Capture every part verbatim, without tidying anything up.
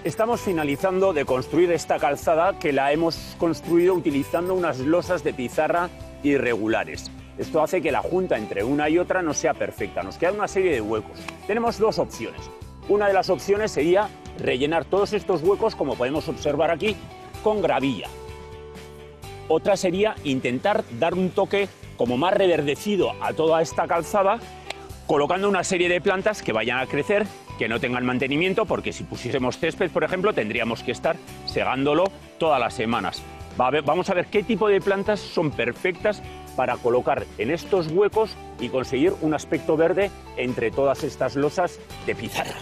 Estamos finalizando de construir esta calzada que la hemos construido utilizando unas losas de pizarra irregulares. Esto hace que la junta entre una y otra no sea perfecta. Nos queda una serie de huecos. Tenemos dos opciones. Una de las opciones sería rellenar todos estos huecos, como podemos observar aquí, con gravilla. Otra sería intentar dar un toque como más reverdecido a toda esta calzada, colocando una serie de plantas que vayan a crecer, que no tengan mantenimiento, porque si pusiésemos césped, por ejemplo, tendríamos que estar segándolo todas las semanas. Va a ver, vamos a ver qué tipo de plantas son perfectas para colocar en estos huecos y conseguir un aspecto verde entre todas estas losas de pizarra.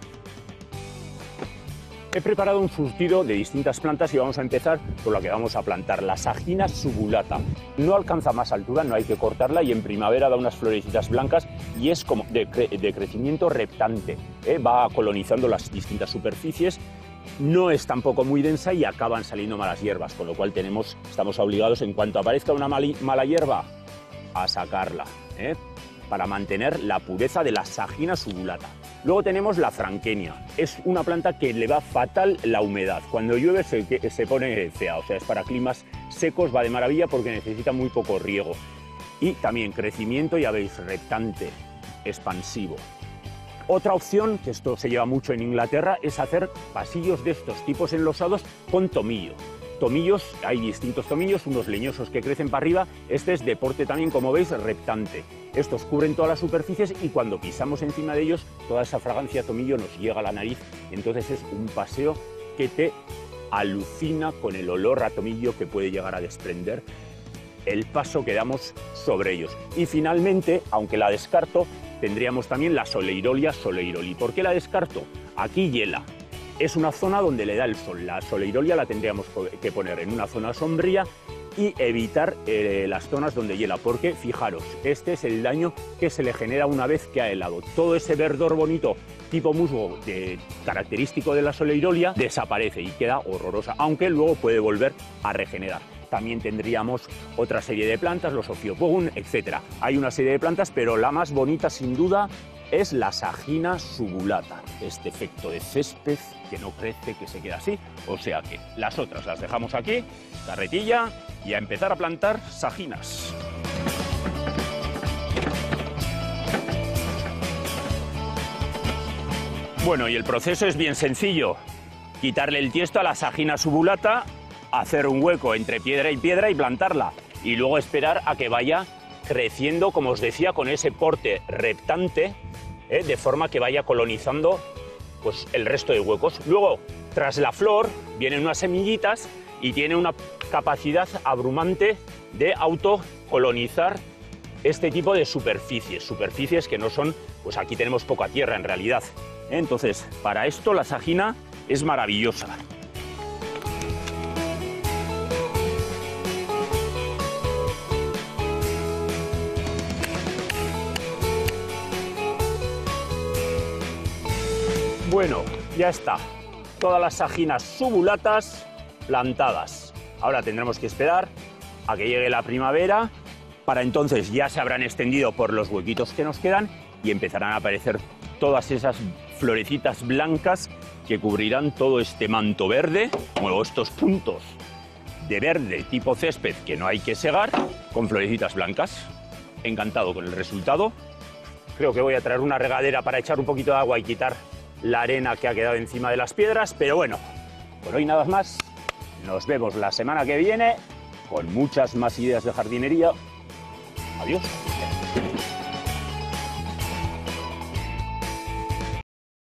He preparado un surtido de distintas plantas y vamos a empezar por la que vamos a plantar, la Sagina subulata. No alcanza más altura, no hay que cortarla y en primavera da unas florecitas blancas y es como de, cre de crecimiento reptante, ¿eh? Va colonizando las distintas superficies, no es tampoco muy densa y acaban saliendo malas hierbas, con lo cual tenemos, estamos obligados, en cuanto aparezca una mala hierba, a sacarla, ¿eh? Para mantener la pureza de la Sagina subulata. Luego tenemos la Franquenia. Es una planta que le va fatal la humedad. Cuando llueve se, se pone fea, o sea, es para climas secos, va de maravilla porque necesita muy poco riego. Y también crecimiento, ya veis, reptante, expansivo. Otra opción, que esto se lleva mucho en Inglaterra, es hacer pasillos de estos tipos enlosados con tomillo. Tomillos, hay distintos tomillos, unos leñosos que crecen para arriba, este es de porte también, como veis, reptante. Estos cubren todas las superficies y cuando pisamos encima de ellos, toda esa fragancia de tomillo nos llega a la nariz, entonces es un paseo que te alucina con el olor a tomillo que puede llegar a desprender el paso que damos sobre ellos. Y finalmente, aunque la descarto, tendríamos también la Soleirolia soleiroli. ¿Por qué la descarto? Aquí hiela. Es una zona donde le da el sol. La Soleirolia la tendríamos que poner en una zona sombría y evitar eh, las zonas donde hiela, porque fijaros, este es el daño que se le genera una vez que ha helado. Todo ese verdor bonito tipo musgo de, característico de la Soleirolia desaparece y queda horrorosa, aunque luego puede volver a regenerar. También tendríamos otra serie de plantas, los Ophiophogon, etcétera. Hay una serie de plantas, pero la más bonita sin duda es la Sagina subulata, este efecto de césped que no crece, que se queda así. O sea que las otras las dejamos aquí, carretilla, y a empezar a plantar saginas. Bueno, y el proceso es bien sencillo. Quitarle el tiesto a la Sagina subulata, hacer un hueco entre piedra y piedra y plantarla. Y luego esperar a que vaya creciendo, como os decía, con ese porte reptante, ¿eh? De forma que vaya colonizando pues, el resto de huecos. Luego, tras la flor, vienen unas semillitas y tiene una capacidad abrumante de autocolonizar este tipo de superficies, superficies que no son, pues aquí tenemos poca tierra en realidad. Entonces, para esto la Sagina es maravillosa. Bueno, ya está. Todas las Saginas subulatas plantadas. Ahora tendremos que esperar a que llegue la primavera. Para entonces ya se habrán extendido por los huequitos que nos quedan y empezarán a aparecer todas esas florecitas blancas que cubrirán todo este manto verde, como estos puntos de verde tipo césped que no hay que segar, con florecitas blancas. Encantado con el resultado. Creo que voy a traer una regadera para echar un poquito de agua y quitar la arena que ha quedado encima de las piedras, pero bueno, por hoy nada más. Nos vemos la semana que viene con muchas más ideas de jardinería. Adiós.